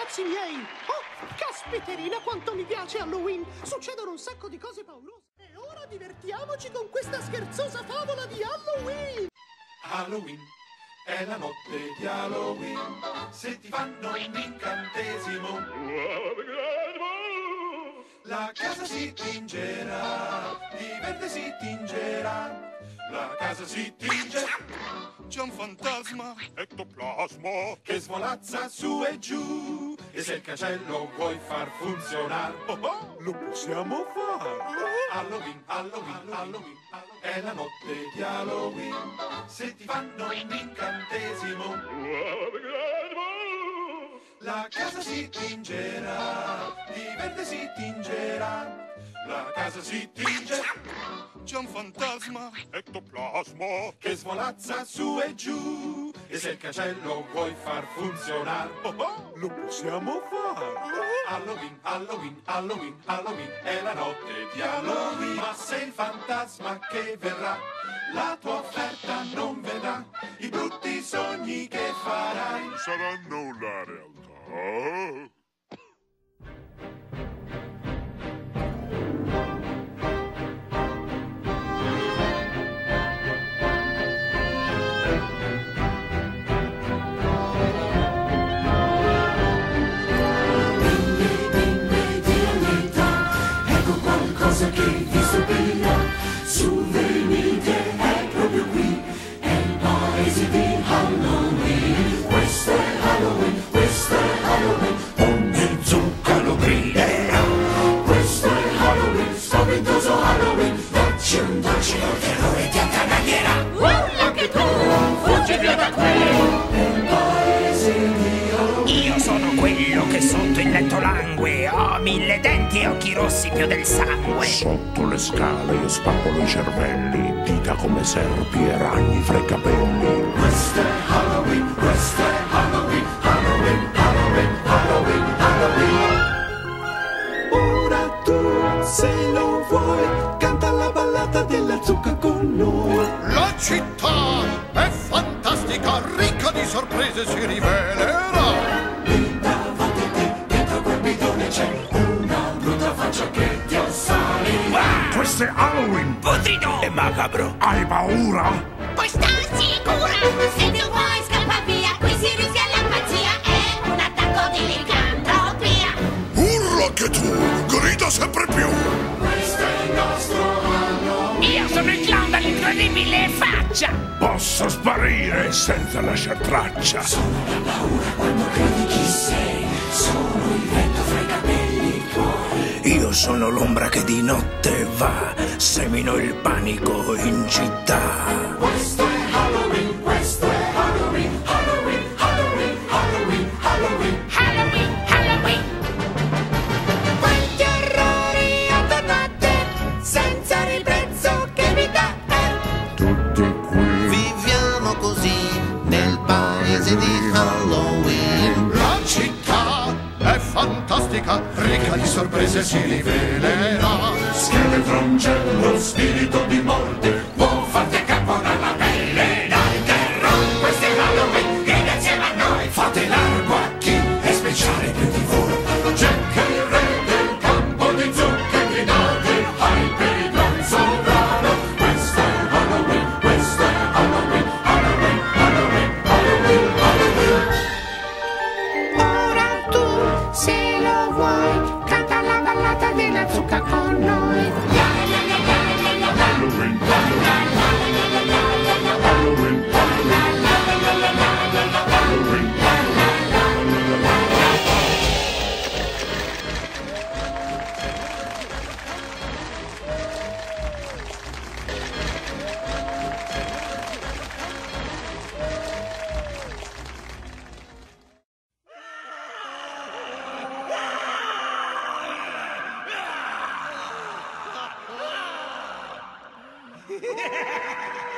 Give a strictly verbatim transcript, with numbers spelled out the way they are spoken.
ragazzi miei! Oh, caspiterina, quanto mi piace Halloween! Succedono un sacco di cose paurose. E ora divertiamoci con questa scherzosa favola di Halloween! Halloween è la notte di Halloween. Se ti fanno un incantesimo, la casa si tingerà, di verde si tingerà. La casa si tinge. C'è un fantasma, ectoplasma, che svolazza su e giù. E se il cancello vuoi far funzionare, oh oh, lo possiamo fare. Halloween, Halloween, Halloween, è la notte di Halloween. Se ti fanno un incantesimo, la casa si tingerà, di verde si tingerà. La casa si tinge. C'è un fantasma, ectoplasma, che svolazza su e giù. E se il cancello vuoi far funzionare, oh oh, lo possiamo fare. Halloween, Halloween, Halloween, Halloween, è la notte di Halloween. Ma se il fantasma che verrà, la tua offerta non vedrà, i brutti sogni che farai saranno la realtà. Che vi stupirà, su venite, è proprio qui, è il paese di Halloween. Questo è Halloween, questo è Halloween, ogni zucca lo griderà. Questo è Halloween, spaventoso Halloween, dacci un dolce o terrore ti attanaglierà. Urla anche tu, fuggi via da qui, il paese di Halloween. Io sono quello che sotto il letto langue, ho mille denti e occhi rossi più del sangue. Sotto le scale io spappolo i cervelli, dita come serpi e ragni fra i capelli. Questo è Halloween, questo è Halloween, Halloween, Halloween, Halloween, Halloween. Ora tu, se lo vuoi, canta la ballata della zucca con noi. La città è fantastica, ricca di sorprese, si rivelerà. Lì davanti a te, dentro quel bidone c'è una brutta faccia che ti assalirà. Questo è Halloween! Putrido e macabro. Hai paura? Puoi star sicura, se tu vuoi scappa via, qui si rischia la pazzia, è un attacco di licantropia. Urla anche tu! Grida sempre più! Questo è il nostro Halloween. Io sono il clown dall'incredibile faccia. Posso sparire senza lasciar traccia. Sono la paura quando credi chi sei, sono il vento fra i capelli tuoi. Io sono l'ombra che di notte va, semino il panico in città. Questo è Halloween, questo è Halloween, Halloween, Halloween, Halloween, Halloween, Halloween, Halloween. Quanti orrori attorno a te, senza ribrezzo che vita è. Tutti qui. Viviamo così nel paese di Halloween. La città è fantastica, ricca di sorprese, si rivelerà. Scheletron c'è lo spirito di morte, può farti a capo dalla pelle dal terror. Questo è Halloween, grida insieme a noi, fate largo a chi è speciale più di voi. Jack è il re del campo di zucche, gridate ai per il gran sovrano. Questo è Halloween, questo è Halloween, Halloween, Halloween, Halloween, Halloween. Ora tu, se lo vuoi, canta la ballata della zucca con noi. Halloween, Halloween, Halloween, Halloween, Ha ha ha!